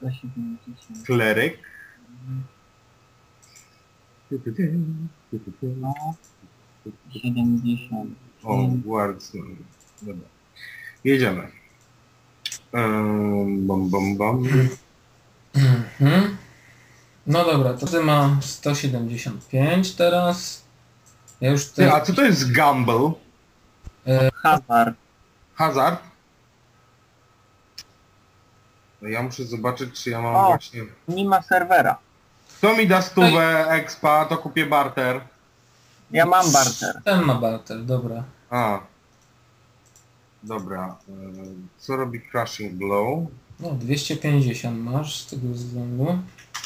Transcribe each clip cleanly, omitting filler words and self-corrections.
170. Kleryk. No. 70. O, Guards. Dobra. Jedziemy. Bam, bam, bam. Mhm. No dobra, to ty ma 175 teraz. Ja już Ty, te... a co to jest gamble? Hazard. Hazard? No ja muszę zobaczyć, czy ja mam O. właśnie... Nie ma serwera. Kto mi da stówę expa, to kupię barter. Ja mam barter. Ten ma barter, dobra. A. Dobra. Co robi Crushing Blow? No, 250 masz z tego względu.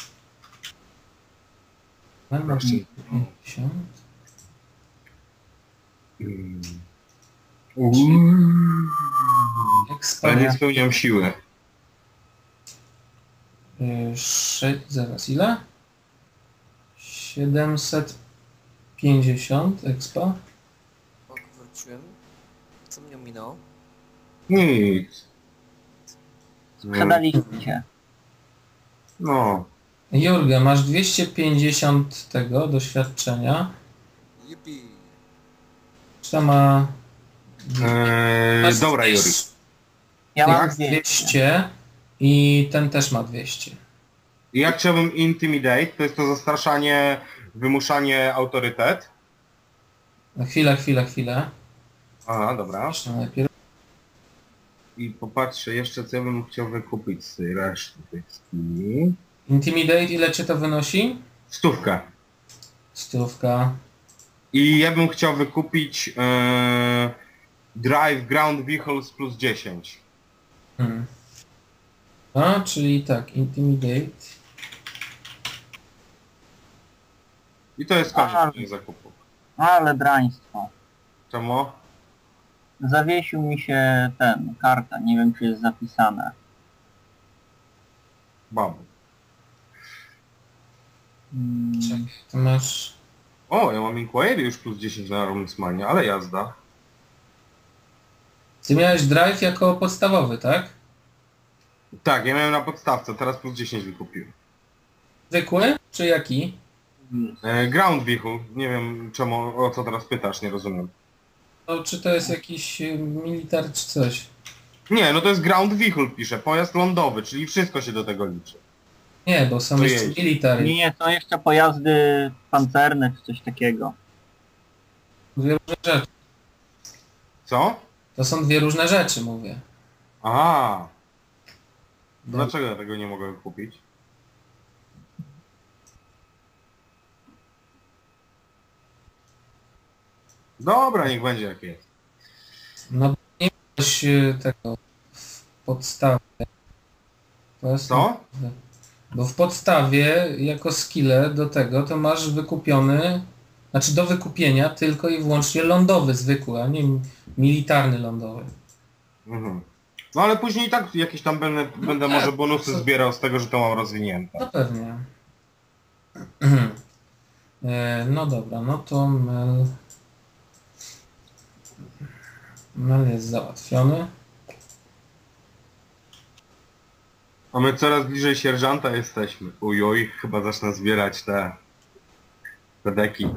Ale masz Crushing 250. Ale nie Expa. spełniam siły. Zaraz ile? 750 expa. Ok, wróciłem. Co mnie minęło? Nic. Sprzedaliście. No. Jurga, masz 250 tego doświadczenia. Yippee. Czy to ma... Dobra, Juri. Ja mam Jak? 200. 200 i ten też ma 200. Ja chciałbym Intimidate, to jest to zastraszanie, wymuszanie autorytet. No, chwilę. Aha, dobra. Jeszcze najpierw. I popatrzę jeszcze, co ja bym chciał wykupić z tej reszty tej skini. Intimidate, ile cię to wynosi? 100. 100. I ja bym chciał wykupić Drive Ground Vehicles plus 10. A, czyli tak, Intimidate. I to jest koniec tych zakupów. Ale draństwo. Czemu? Zawiesił mi się karta. Nie wiem, czy jest zapisane. Babu. Czekaj, to masz... O, ja mam Inquiry już plus 10 na Rumsmanie, ale jazda. Ty miałeś drive jako podstawowy, tak? Tak, ja miałem na podstawce, teraz plus 10 wykupiłem. Zwykły? Czy jaki? Ground Vehicle, nie wiem czemu, o co teraz pytasz, nie rozumiem. No, czy to jest jakiś militar czy coś? Nie, no to jest Ground Vehicle pisze, pojazd lądowy, czyli wszystko się do tego liczy. Nie, bo są To jeszcze jeździ. military. Nie, są jeszcze pojazdy pancerne, czy coś takiego. Dwie różne rzeczy. Co? To są dwie różne rzeczy, mówię. Aha, No, dlaczego ja tego nie mogę kupić? Dobra, niech będzie jak jest. no bo nie miałeś tego w podstawie. To jest Co? Bo w podstawie jako skille do tego to masz wykupiony, znaczy do wykupienia tylko i wyłącznie lądowy zwykły, a nie militarny lądowy. Mhm. No ale później i tak jakieś tam będę tak, może bonusy co- zbierał z tego, że to mam rozwinięte. No pewnie. No dobra, no to Mel jest załatwiony. A my coraz bliżej sierżanta jesteśmy. Ujoj, chyba zacznę zbierać te deki.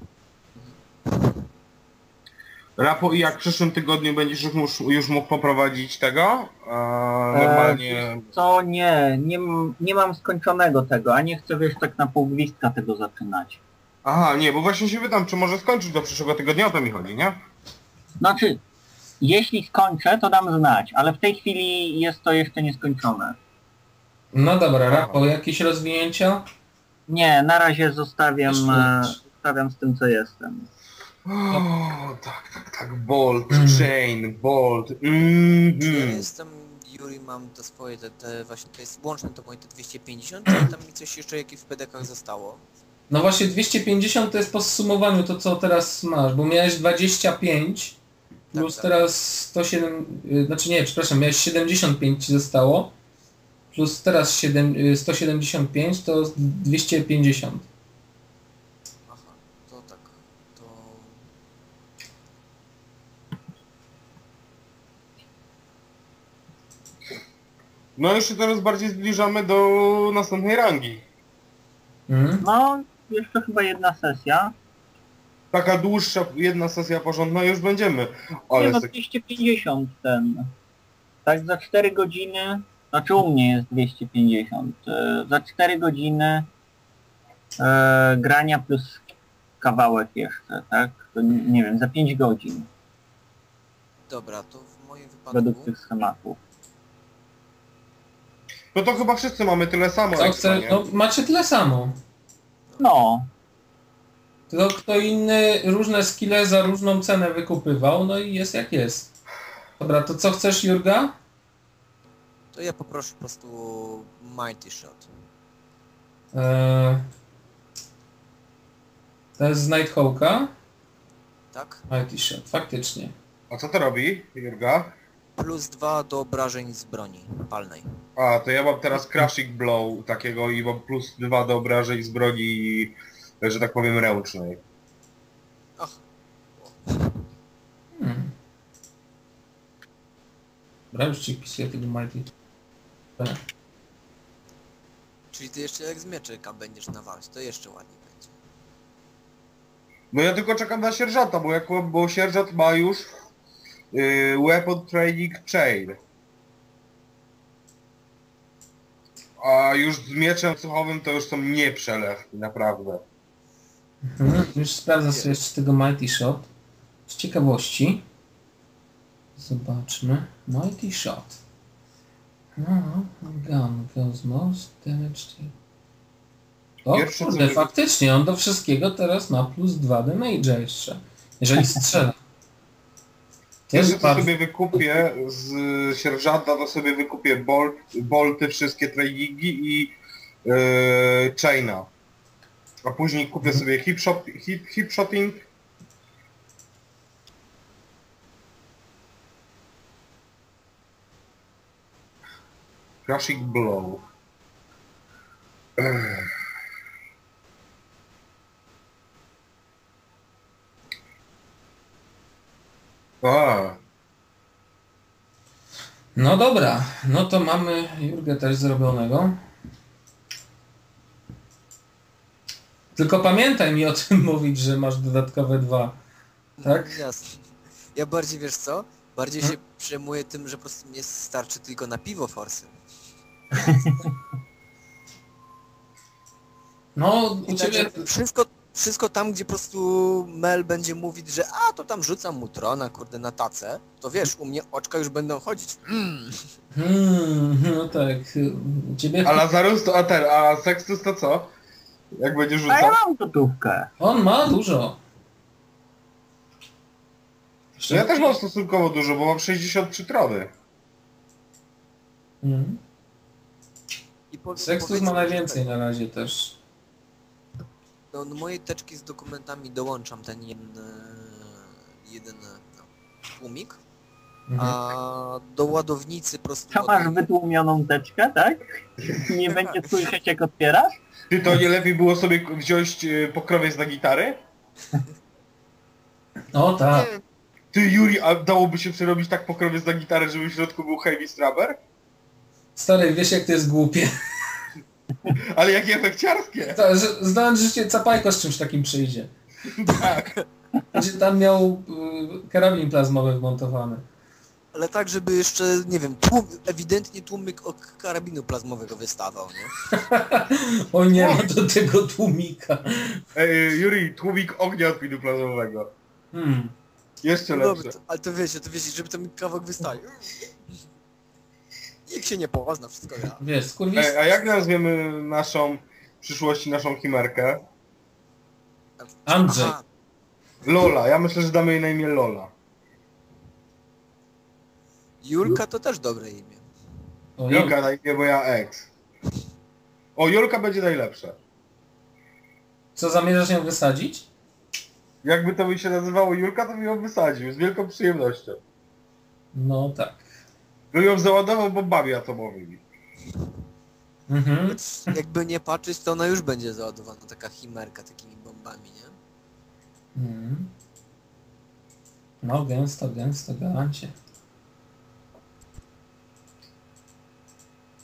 Rapo, i jak w przyszłym tygodniu będziesz już mógł poprowadzić tego? Normalnie... Co? Nie mam skończonego tego, a nie chcę, wiesz, tak na pół gwizdka tego zaczynać. Aha, nie, bo właśnie się pytam, czy może skończyć do przyszłego tygodnia, o to mi chodzi, nie? Znaczy, jeśli skończę, to dam znać, ale w tej chwili jest to jeszcze nieskończone. No dobra, Rafał, jakieś rozwinięcia? Nie, na razie zostawiam z tym, co jestem. O, tak, Bolt, Chain, Bolt, Ja jestem, Yuri, mam te swoje, te właśnie, to jest łączne to moje te 250, czy tam mi coś jeszcze jakieś w pedekach zostało? No właśnie 250 to jest po zsumowaniu to, co teraz masz, bo miałeś 25 plus tak. teraz 107, znaczy nie, przepraszam, miałeś 75 ci zostało, plus teraz 175 to 250. Aha, to tak, to... No już się teraz bardziej zbliżamy do następnej rangi. No, jeszcze chyba jedna sesja. Taka dłuższa, jedna sesja porządna już będziemy. Nie Ale no, 250 ten. Tak za 4 godziny, znaczy u mnie jest 250. Za 4 godziny grania plus kawałek jeszcze, tak? To nie wiem, za 5 godzin Dobra, to w moim według wypadku... tych schematów. no to chyba wszyscy mamy tyle samo. Co ekstra, chce, nie? no macie tyle samo. No, Tylko kto inny różne skille za różną cenę wykupywał, no i jest jak jest. Dobra, to co chcesz, Jurga? To ja poproszę po prostu Mighty Shot. To jest z Nighthawka? Tak? Mighty Shot, faktycznie. A co to robi, Jurga? Plus 2 do obrażeń z broni palnej. A, to ja mam teraz Crushing Blow takiego i mam plus 2 do obrażeń z broni, że tak powiem, ręcznej. Ach, Dobra, już ci pisuję tego Mighty. czyli ty jeszcze jak z mieczyka będziesz nawalać, to jeszcze ładniej będzie. No ja tylko czekam na sierżanta, bo sierżant ma już Weapon Training Chain. A już z mieczem słuchowym to już są nieprzelewki, naprawdę. Już sprawdzę sobie jeszcze tego Mighty Shot. Z ciekawości. Zobaczmy. Mighty Shot. No, gun goes most damage. O Pierwsze, kurde, co- faktycznie on do wszystkiego teraz ma plus 2 damage'a jeszcze. Jeżeli strzela. To Pierwsze jest co bardzo... sobie wykupię z sierżanta, to sobie wykupię bolty, wszystkie trainingi i chaina. A później kupię sobie hip shotting. Crushing blow. A, No dobra, no to mamy Jurgę też zrobionego. Tylko pamiętaj mi o tym mówić, że masz dodatkowe 2. Tak? Jasne. Ja bardziej, wiesz co? Bardziej się przejmuję tym, że po prostu mnie starczy tylko na piwo forsy. No, u I ciebie... także wszystko tam, gdzie po prostu Mel będzie mówić, że a, to tam rzucam mu trona, kurde, na tacę, to wiesz, u mnie oczka już będą chodzić. no tak. U ciebie... a Lazarus to, a Sextus to co? Jak będzie a rzucał? ja mam gotówkę. On ma dużo. No ja też mam stosunkowo dużo, bo mam 63 trony. Mhm. I Sextus powiedzmy, ma że najwięcej na razie też. Do mojej teczki z dokumentami dołączam ten jeden tłumik, a do ładownicy po prostu... To masz wytłumioną teczkę, tak? Nie będzie słyszeć jak otwierasz? Ty to nie lepiej było sobie wziąć pokrowiec na gitary? O tak. Ty Yuri, a dałoby się przerobić tak pokrowiec na gitarę, żeby w środku był heavy strummer? Stary, wiesz jak to jest głupie. Ale jakie efekciarskie! Znając życie, Capajko z czymś takim przyjdzie. Tak. Będzie tam miał karabin plazmowy wmontowany. Ale tak, żeby jeszcze, nie wiem, ewidentnie tłumik od karabinu plazmowego wystawał, nie? O nie ma do tego tłumika. Yuri, tłumik ognia od pinu plazmowego. Jeszcze No lepsze. dobra, ale to wiecie, żeby tam kawałek wystaje. Nikt się nie pozna, wszystko gra. Wiesz, skurwis... A jak nazwiemy naszą, w przyszłości naszą chimerkę? Andrzej. Aha, Lola, ja myślę, że damy jej na imię Lola. Julka to też dobre imię. O, Julka na imię moja ex. O, Julka będzie najlepsze. Co, zamierzasz ją wysadzić? Jakby to by się nazywało Julka, to bym ją wysadził, z wielką przyjemnością. No tak. Bym ją załadował bombami atomowymi. Mhm. Jakby nie patrzeć, to ona już będzie załadowana, taka chimerka takimi bombami, nie? Mhm. No gęsto, garancie.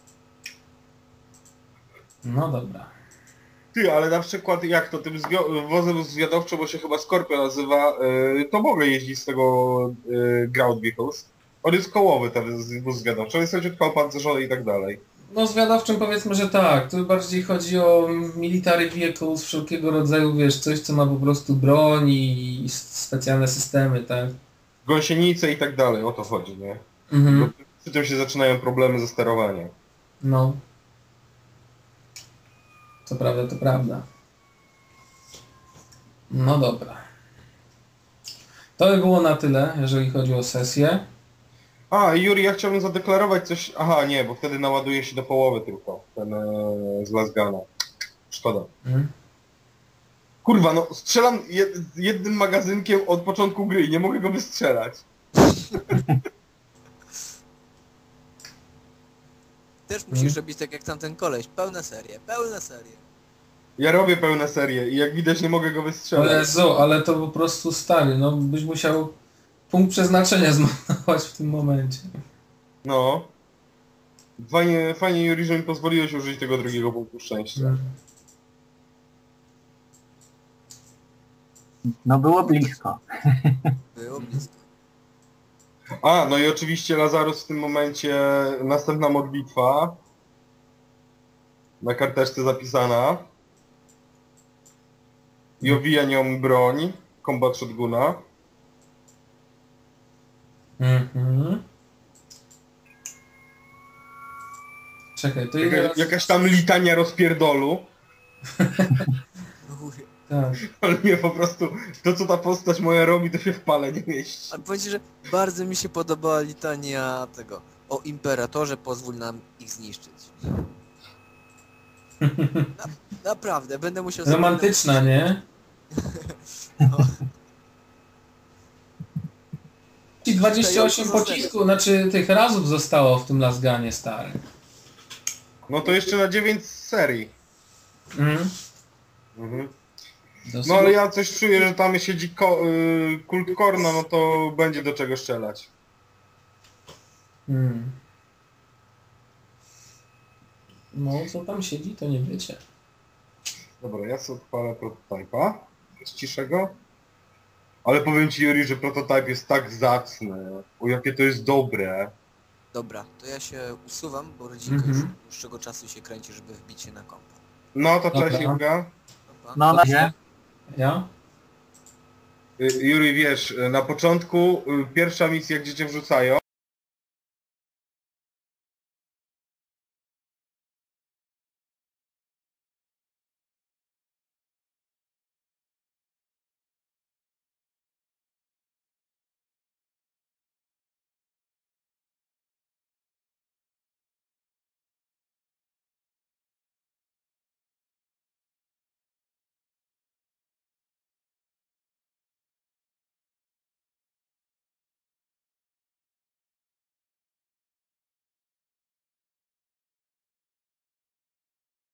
No dobra. Ty, ale na przykład jak to tym wozem zwiadowczym, bo się chyba Scorpio nazywa, to mogę jeździć z tego Ground Vehicles. On jest kołowy, ten wóz zwiadowczy, on jest leciutko opancerzony i tak dalej. No zwiadowczym powiedzmy, że tak. Tu bardziej chodzi o military vehicles wszelkiego rodzaju, wiesz, coś co ma po prostu broń i specjalne systemy, tak? Gąsienice i tak dalej, o to chodzi, nie? Mhm. Bo przy tym się zaczynają problemy ze sterowaniem. No. To prawda, to prawda. No dobra. To by było na tyle, jeżeli chodzi o sesję. A, Juri, ja chciałbym zadeklarować coś... Aha, nie, bo wtedy naładuje się do połowy tylko, ten z Lasgana. Szkoda. Mhm. Kurwa, no strzelam jednym magazynkiem od początku gry i nie mogę go wystrzelać. Też musisz robić tak jak tamten koleś. Pełne serie, pełne serie. Ja robię pełne serie i jak widać nie mogę go O wystrzelać. Jezu, ale to po prostu stary, no byś musiał punkt przeznaczenia zmarnować w tym momencie. No. Fajnie Juri, że mi pozwoliłeś użyć tego drugiego punktu szczęścia. No było blisko. Było blisko. A, no i oczywiście Lazarus w tym momencie, następna modlitwa. Na karteczce zapisana. I owija nią broń, combat shotguna. Mhm. Czekaj, to ile razy... Jakaś tam litania rozpierdolu. Tak. Ale mnie po prostu, to co ta postać moja robi, to się w pale nie mieści. Ale powiem ci, że bardzo mi się podobała litania tego. O Imperatorze, pozwól nam ich zniszczyć. Naprawdę, będę musiał... sobie Romantyczna, nie? No. Ci 28 pocisków, znaczy tych razów zostało w tym Lasganie stary. No to jeszcze na 9 serii. Mhm. Mhm. Dosyć... No ale ja coś czuję, że tam siedzi kult Korna, no to będzie do czego strzelać. Hmm. No, co tam siedzi, to nie wiecie. Dobra, ja sobie odpalę prototypa. Ściszę go. Ale powiem ci, Juri, że prototyp jest tak zacny. O, jakie to jest dobre. Dobra, to ja się usuwam, bo rodzinka już dłuższego czasu się kręci, żeby wbić się na kompa. No to cześć, Dobra. Jurga. Opa. No na razie. Ja? Juri, wiesz, na początku pierwsza misja, gdzie cię wrzucają,